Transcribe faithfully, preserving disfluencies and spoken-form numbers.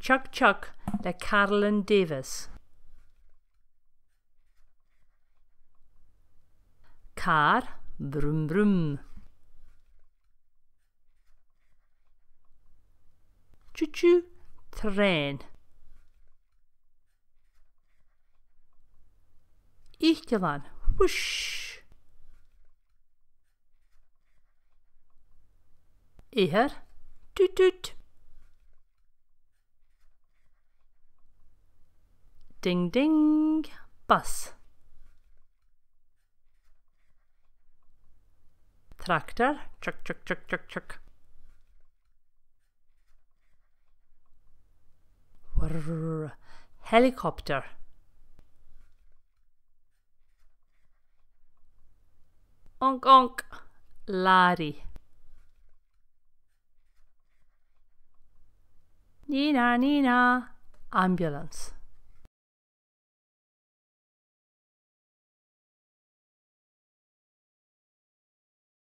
Chug Chug le Carolyn Davis. Car, brum brum. Choo choo, train. Ichtalan, whoosh. Iher, toot toot. Ding ding, bus. Tractor, chug chug chug chug chug. Whirr, helicopter. Onk onk, laddie. Nina Nina, ambulance.